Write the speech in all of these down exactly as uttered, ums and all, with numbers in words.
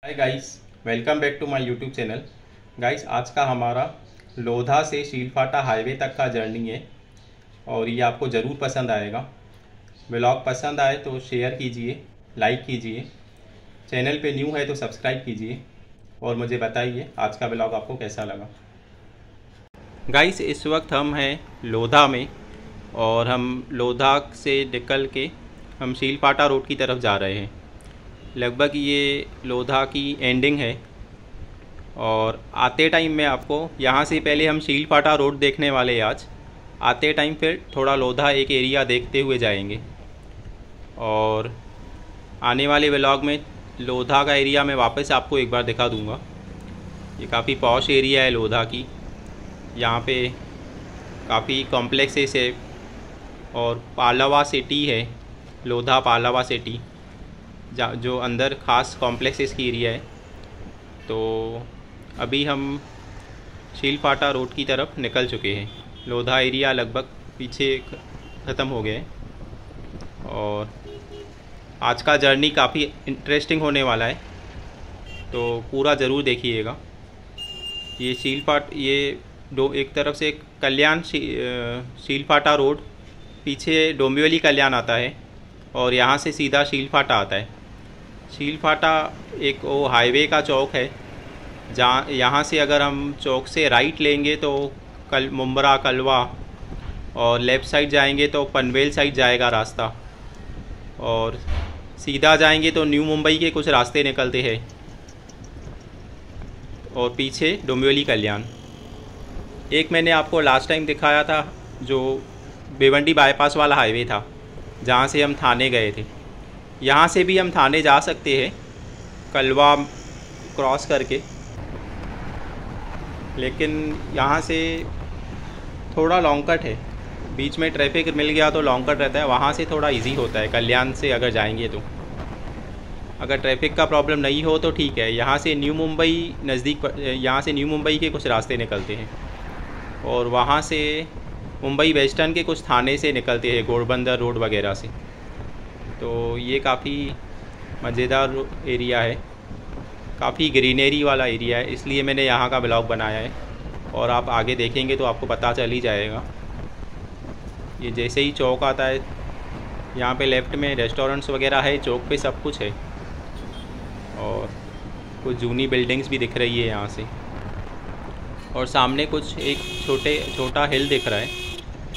Hi guys, welcome back to my YouTube channel. Guys, आज का हमारा लोधा से शीलफाटा हाईवे तक का जर्नी है और ये आपको ज़रूर पसंद आएगा। व्लॉग पसंद आए तो शेयर कीजिए, लाइक कीजिए, चैनल पे न्यू है तो सब्सक्राइब कीजिए और मुझे बताइए आज का व्लॉग आपको कैसा लगा। गाइस, इस वक्त हम हैं लोधा में और हम लोधा से निकल के हम शीलफाटा रोड की तरफ जा रहे हैं। लगभग ये लोधा की एंडिंग है और आते टाइम में आपको यहाँ से पहले हम शीलफाटा रोड देखने वाले हैं। आज आते टाइम फिर थोड़ा लोधा एक एरिया देखते हुए जाएंगे और आने वाले व्लॉग में लोधा का एरिया मैं वापस आपको एक बार दिखा दूँगा। ये काफ़ी पॉश एरिया है लोधा की। यहाँ पे काफ़ी कॉम्प्लेक्सेस है और पालवा सिटी है, लोधा पालवा सिटी जो अंदर ख़ास कॉम्प्लेक्सेस की एरिया है। तो अभी हम शीलफाटा रोड की तरफ निकल चुके हैं। लोधा एरिया लगभग पीछे ख़त्म हो गए और आज का जर्नी काफ़ी इंटरेस्टिंग होने वाला है, तो पूरा ज़रूर देखिएगा। ये शीलफाट ये दो एक तरफ से कल्याण शी, शीलफाटा रोड, पीछे डोंबिवली कल्याण आता है और यहाँ से सीधा शीलफाटा आता है। शीलफाटा एक वो हाईवे का चौक है जहाँ यहाँ से अगर हम चौक से राइट लेंगे तो कल मुंब्रा कलवा और लेफ़्ट साइड जाएंगे तो पनवेल साइड जाएगा रास्ता और सीधा जाएंगे तो न्यू मुंबई के कुछ रास्ते निकलते हैं और पीछे डोंबिवली कल्याण। एक मैंने आपको लास्ट टाइम दिखाया था जो भिवंडी बाईपास वाला हाईवे था जहाँ से हम थाने गए थे। यहाँ से भी हम थाने जा सकते हैं कलवा क्रॉस करके, लेकिन यहाँ से थोड़ा लॉन्ग कट है। बीच में ट्रैफिक मिल गया तो लॉन्ग कट रहता है, वहाँ से थोड़ा इजी होता है कल्याण से अगर जाएंगे तो। अगर ट्रैफिक का प्रॉब्लम नहीं हो तो ठीक है। यहाँ से न्यू मुंबई नज़दीक, यहाँ से न्यू मुंबई के कुछ रास्ते निकलते हैं और वहाँ से मुंबई वेस्टर्न के कुछ थाने से निकलते हैं, घोड़बंदर रोड वगैरह से। तो ये काफ़ी मज़ेदार एरिया है, काफ़ी ग्रीनरी वाला एरिया है, इसलिए मैंने यहाँ का ब्लॉग बनाया है और आप आगे देखेंगे तो आपको पता चल ही जाएगा। ये जैसे ही चौक आता है यहाँ पे लेफ़्ट में रेस्टोरेंट्स वगैरह है, चौक पे सब कुछ है और कुछ जूनी बिल्डिंग्स भी दिख रही है यहाँ से और सामने कुछ एक छोटे छोटा हिल दिख रहा है।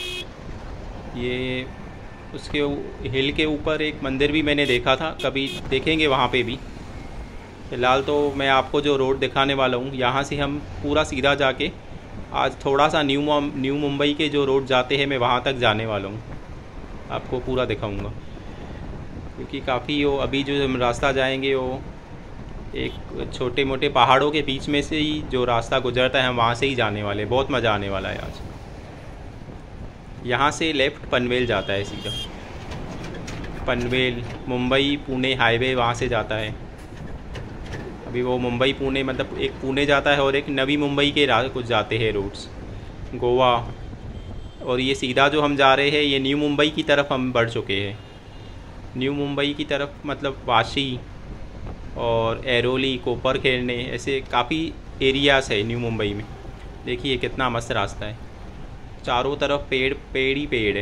ये उसके हिल के ऊपर एक मंदिर भी मैंने देखा था, कभी देखेंगे वहाँ पे भी। फ़िलहाल तो मैं आपको जो रोड दिखाने वाला हूँ यहाँ से हम पूरा सीधा जाके आज थोड़ा सा न्यू न्यू मुंबई के जो रोड जाते हैं मैं वहाँ तक जाने वाला हूँ, आपको पूरा दिखाऊँगा। क्योंकि काफ़ी वो अभी जो हम रास्ता जाएंगे वो एक छोटे मोटे पहाड़ों के बीच में से ही जो रास्ता गुजरता है हम वहाँ से ही जाने वाले। बहुत मज़ा आने वाला है आज। यहाँ से लेफ़्ट पनवेल जाता है सीधा, पनवेल मुंबई पुणे हाईवे वहाँ से जाता है। अभी वो मुंबई पुणे मतलब एक पुणे जाता है और एक नवी मुंबई के कुछ जाते हैं रोड्स, गोवा। और ये सीधा जो हम जा रहे हैं ये न्यू मुंबई की तरफ हम बढ़ चुके हैं। न्यू मुंबई की तरफ मतलब वाशी और एरोली, कोपर खेलने, ऐसे काफ़ी एरियाज़ है न्यू मुंबई में। देखिए कितना मस्त रास्ता है, चारों तरफ पेड़ पेड़ ही पेड़ है,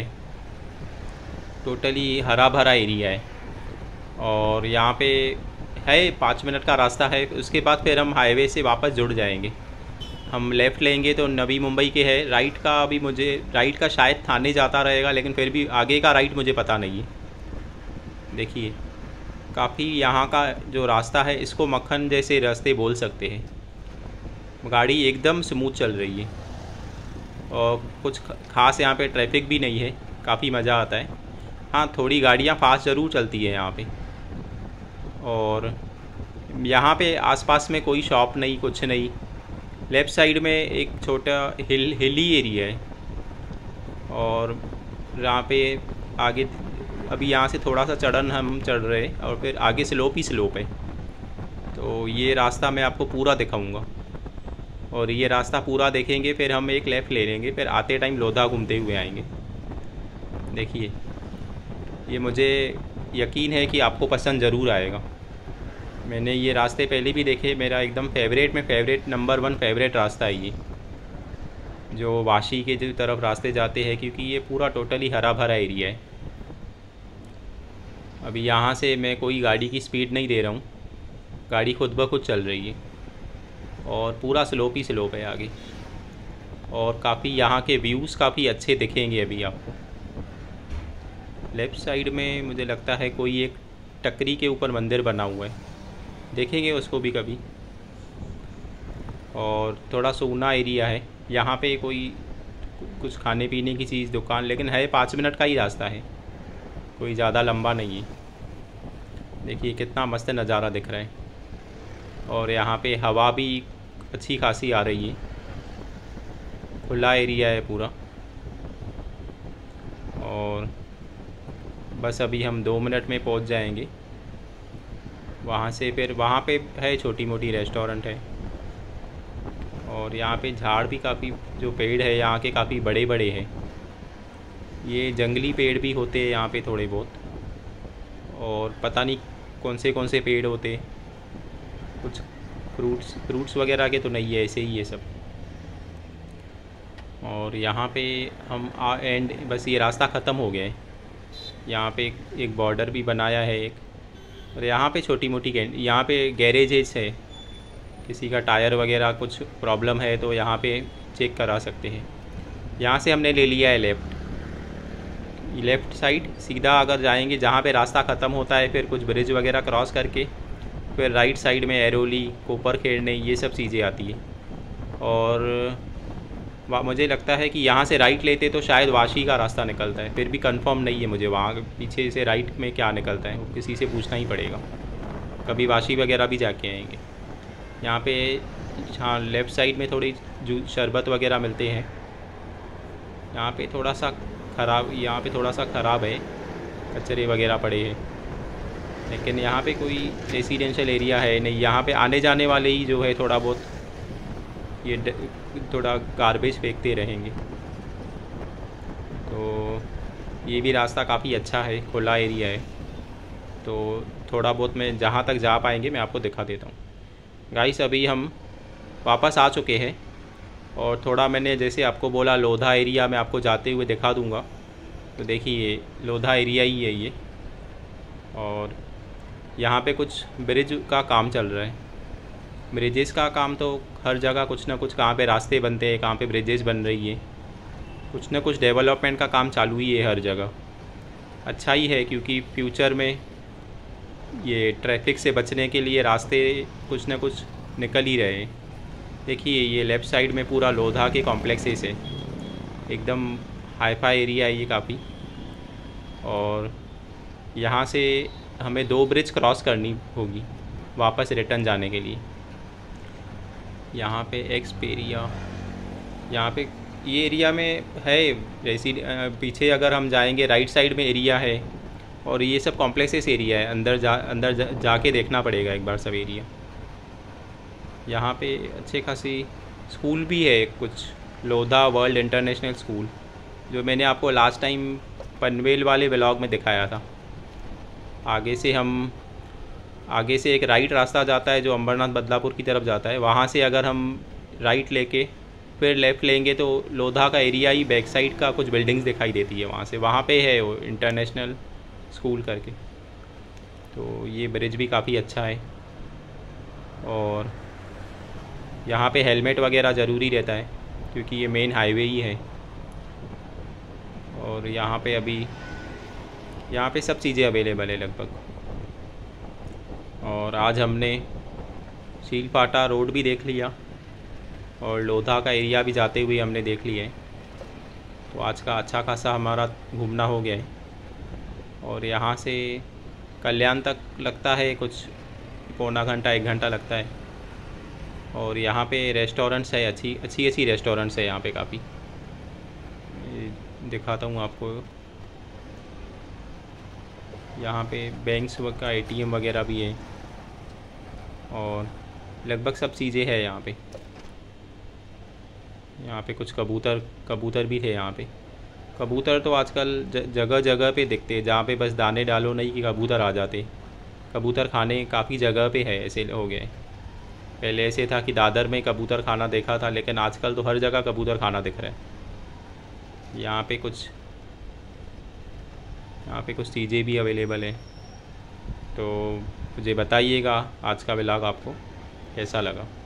टोटली हरा भरा एरिया है। और यहाँ पे है पाँच मिनट का रास्ता है, उसके बाद फिर हम हाईवे से वापस जुड़ जाएंगे। हम लेफ़्ट लेंगे तो नवी मुंबई के है, राइट का अभी मुझे राइट का शायद थाने जाता रहेगा, लेकिन फिर भी आगे का राइट मुझे पता नहीं है। देखिए काफ़ी यहाँ का जो रास्ता है इसको मक्खन जैसे रास्ते बोल सकते हैं। गाड़ी एकदम स्मूथ चल रही है और कुछ ख़ास यहाँ पे ट्रैफिक भी नहीं है, काफ़ी मज़ा आता है। हाँ, थोड़ी गाड़ियाँ फास्ट ज़रूर चलती है यहाँ पे और यहाँ पे आसपास में कोई शॉप नहीं, कुछ नहीं। लेफ़्ट साइड में एक छोटा हिल हिली एरिया है और यहाँ पे आगे अभी यहाँ से थोड़ा सा चढ़न हम चढ़ रहे हैं और फिर आगे स्लोप ही स्लोप है। तो ये रास्ता मैं आपको पूरा दिखाऊंगा और ये रास्ता पूरा देखेंगे फिर हम एक लेफ़्ट ले लेंगे, फिर आते टाइम लोधा घूमते हुए आएंगे। देखिए ये मुझे यकीन है कि आपको पसंद ज़रूर आएगा। मैंने ये रास्ते पहले भी देखे, मेरा एकदम फेवरेट में फेवरेट नंबर वन फेवरेट रास्ता है ये, जो वाशी के जो तरफ रास्ते जाते हैं, क्योंकि ये पूरा टोटली हरा भरा एरिया है। अभी यहाँ से मैं कोई गाड़ी की स्पीड नहीं दे रहा हूँ, गाड़ी खुद ब खुद चल रही है और पूरा स्लोप ही स्लोप है आगे। और काफ़ी यहाँ के व्यूज़ काफ़ी अच्छे दिखेंगे अभी आपको। लेफ़्ट साइड में मुझे लगता है कोई एक टकरी के ऊपर मंदिर बना हुआ है, देखेंगे उसको भी कभी। और थोड़ा सूना एरिया है, यहाँ पे कोई कुछ खाने पीने की चीज़ दुकान, लेकिन है पाँच मिनट का ही रास्ता है, कोई ज़्यादा लंबा नहीं है। देखिए कितना मस्त नज़ारा दिख रहा है और यहाँ पे हवा भी अच्छी खासी आ रही है, खुला एरिया है पूरा। और बस अभी हम दो मिनट में पहुँच जाएंगे वहाँ से। फिर वहाँ पे है छोटी मोटी रेस्टोरेंट है और यहाँ पे झाड़ भी काफ़ी, जो पेड़ है यहाँ के काफ़ी बड़े बड़े हैं। ये जंगली पेड़ भी होते हैं यहाँ पे थोड़े बहुत, और पता नहीं कौन से कौन से पेड़ होते, कुछ फ्रूट्स फ्रूट्स वगैरह के तो नहीं है, ऐसे ही ये सब। और यहाँ पे हम आ एंड बस ये रास्ता ख़त्म हो गया है। यहाँ पे एक, एक बॉर्डर भी बनाया है एक, और यहाँ पे छोटी मोटी यहाँ पे गैरेजेस है, किसी का टायर वगैरह कुछ प्रॉब्लम है तो यहाँ पे चेक करा सकते हैं। यहाँ से हमने ले लिया है लेफ़्ट, लेफ़्ट साइड सीधा अगर जाएंगे जहाँ पे रास्ता ख़त्म होता है, फिर कुछ ब्रिज वगैरह क्रॉस करके फिर राइट साइड में एरोली, कोपर खेड़ने, ये सब चीज़ें आती है। और मुझे लगता है कि यहाँ से राइट लेते तो शायद वाशी का रास्ता निकलता है, फिर भी कंफर्म नहीं है मुझे वहाँ पीछे से राइट में क्या निकलता है, वो किसी से पूछना ही पड़ेगा। कभी वाशी वगैरह भी जाके आएंगे। यहाँ पे हाँ लेफ़्ट साइड में थोड़ी जूस शरबत वगैरह मिलते हैं। यहाँ पे थोड़ा सा ख़राब यहाँ पे थोड़ा सा ख़राब है, कचरे वगैरह पड़े हैं, लेकिन यहाँ पे कोई रेसिडेंशियल एरिया है नहीं। यहाँ पे आने जाने वाले ही जो है थोड़ा बहुत ये थोड़ा गार्बेज फेंकते रहेंगे। तो ये भी रास्ता काफ़ी अच्छा है, खुला एरिया है, तो थोड़ा बहुत मैं जहाँ तक जा पाएंगे मैं आपको दिखा देता हूँ। गाइस अभी हम वापस आ चुके हैं और थोड़ा मैंने जैसे आपको बोला लोधा एरिया मैं आपको जाते हुए दिखा दूँगा। तो देखिए लोधा एरिया ही है ये, और यहाँ पे कुछ ब्रिज का काम चल रहा है। ब्रिजेस का काम तो हर जगह कुछ ना कुछ, कहाँ पे रास्ते बनते हैं, कहाँ पे ब्रिजेस बन रही है, कुछ ना कुछ डेवलपमेंट का काम चालू ही है हर जगह। अच्छा ही है क्योंकि फ्यूचर में ये ट्रैफिक से बचने के लिए रास्ते कुछ ना कुछ निकल ही रहे। देखिए ये लेफ़्ट साइड में पूरा लोधा के कॉम्प्लेक्सेस है, एकदम हाई-फाई एरिया है ये काफ़ी। और यहाँ से हमें दो ब्रिज क्रॉस करनी होगी वापस रिटर्न जाने के लिए। यहाँ पे एक्सपेरिया, यहाँ पे ये एरिया में है रेसी पीछे अगर हम जाएंगे राइट साइड में एरिया है, और ये सब कॉम्प्लेक्सेस एरिया है। अंदर जा अंदर जा, जाके देखना पड़ेगा एक बार सब एरिया। यहाँ पे अच्छे खासी स्कूल भी है कुछ, लोधा वर्ल्ड इंटरनेशनल स्कूल, जो मैंने आपको लास्ट टाइम पनवेल वाले व्लॉग में दिखाया था। आगे से हम आगे से एक राइट रास्ता जाता है जो अंबरनाथ बदलापुर की तरफ जाता है, वहाँ से अगर हम राइट लेके फिर लेफ़्ट लेंगे तो लोधा का एरिया ही बैक साइड का कुछ बिल्डिंग्स दिखाई देती है वहाँ से, वहाँ पे है वो इंटरनेशनल स्कूल करके। तो ये ब्रिज भी काफ़ी अच्छा है। और यहाँ पे हेलमेट वगैरह ज़रूरी रहता है क्योंकि ये मेन हाईवे ही है। और यहाँ पे अभी यहाँ पे सब चीज़ें अवेलेबल है लगभग। और आज हमने सीलपाटा रोड भी देख लिया और लोधा का एरिया भी जाते हुए हमने देख लिया है। तो आज का अच्छा खासा हमारा घूमना हो गया है। और यहाँ से कल्याण तक लगता है कुछ पौना घंटा एक घंटा लगता है। और यहाँ पे रेस्टोरेंट्स है, अच्छी अच्छी अच्छी रेस्टोरेंट्स है यहाँ पे काफ़ी। दिखाता हूँ आपको, यहाँ पे बैंक्स का एटीएम वगैरह भी है और लगभग सब चीज़ें हैं यहाँ पे। यहाँ पे कुछ कबूतर कबूतर भी थे यहाँ पे। कबूतर तो आजकल जगह जगह पे दिखते हैं, जहाँ पे बस दाने डालो नहीं कि कबूतर आ जाते। कबूतर खाने काफ़ी जगह पे है, ऐसे हो गए। पहले ऐसे था कि दादर में कबूतर खाना देखा था, लेकिन आजकल तो हर जगह कबूतर खाना दिख रहा है। यहाँ पे कुछ यहाँ पे कुछ चीज़ें भी अवेलेबल हैं। तो मुझे बताइएगा आज का व्लॉग आपको कैसा लगा।